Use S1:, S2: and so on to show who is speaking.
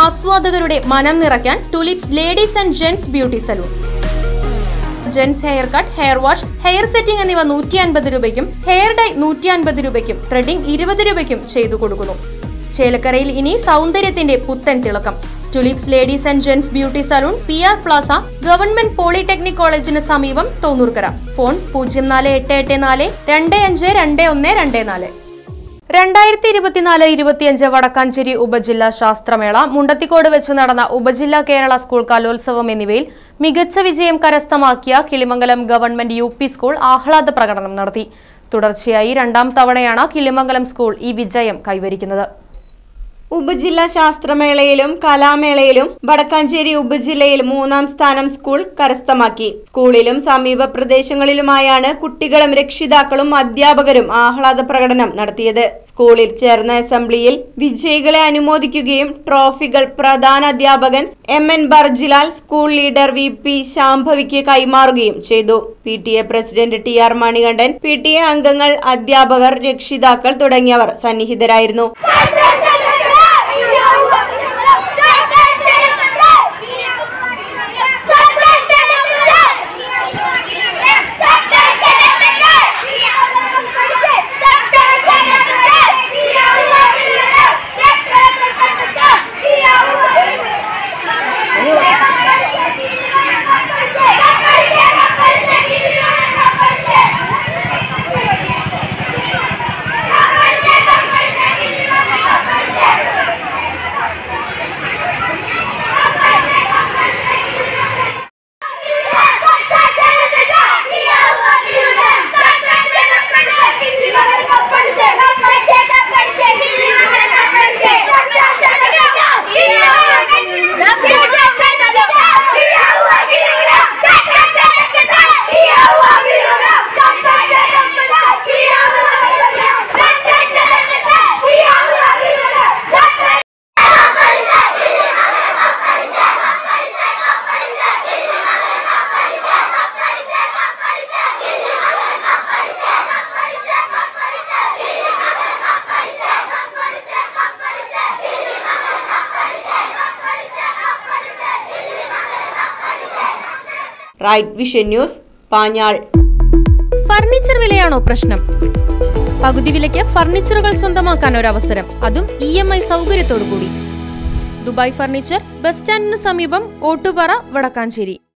S1: ആസ്വാദകരുടെ മനം നിറയ്ക്കാൻ tulips ladies and gents beauty salon. Gents hair cut, hair wash, hair setting എന്നിവ 150 രൂപയ്ക്കും, hair dye 150 രൂപയ്ക്കും, ത്രെഡിംഗ് 20 രൂപയ്ക്കും ചെയ്തു കൊടുക്കുന്നു. ചേലക്കരയിൽ ഇനി സൗന്ദര്യത്തിന്റെ പുത്തൻ തിളക്കം. Tulips ladies and gents beauty salon, PR plaza, government polytechnic കോളേജിന് സമീപം, തോന്നൂർക്കര. ഫോൺ 04884 252124. 2024-25 വടക്കാഞ്ചേരി ഉപജില്ലാ ശാസ്ത്രമേള, മുണ്ടത്തിക്കോട് വെച്ച് നടന്ന ഉപജില്ലാ കേരള സ്കൂൾ കലോത്സവം എന്നിവയിൽ മികച്ച വിജയം കരസ്ഥമാക്കിയ കിളിമംഗലം ഗവൺമെന്റ് UP സ്കൂൾ ആഹ്ലാദ പ്രകടനം നടത്തി. തുടർച്ചയായി 2ാം തവണയാണ് കിളിമംഗലം സ്കൂൾ ഈ വിജയം കൈവരിക്കുന്നത്.
S2: ഉപജില്ലാ ശാസ്ത്രമേളയിലും കലാമേളയിലും വടക്കാഞ്ചേരി ഉപജില്ലയിൽ 3ാം സ്ഥാനം സ്കൂൾ കരസ്ഥമാക്കി. സ്കൂളിലും സമീപ പ്രദേശങ്ങളിലുമായാണ് കുട്ടികളും രക്ഷിതാക്കളും അധ്യാപകരും ആഹ്ലാദ പ്രകടനം നടത്തിയത്. സ്കൂളിൽ ചേർന്ന അസംബ്ലിയിൽ വിജയികളെ അനുമോദിക്കുകയും ട്രോഫികൾ പ്രധാന അധ്യാപകൻ MN Barjilal, school leader VP ശാംഭവിക്ക് കൈമാറുകയും ചെയ്തു. PTA president TR Manikandan, PTA അംഗങ്ങൾ, അധ്യാപകർ, രക്ഷിതാക്കൾ തുടങ്ങിയവർ സന്നിഹിതരായിരുന്നു. Right Vision News, Panjal.
S1: Furniture വിലയാണോ പ്രശ്നം? പകുതി വിലയ്ക്ക് ഫർണിച്ചറുകൾ സ്വന്തമാക്കാൻ ഒരു അവസരം, അതും EMI സൗകര്യത്തോടു കൂടി. ദുബായ് ഫർണിച്ചർ, ബസ് സ്റ്റാൻഡിന് സമീപം, ഓട്ടുപാറ, വടക്കാഞ്ചേരി.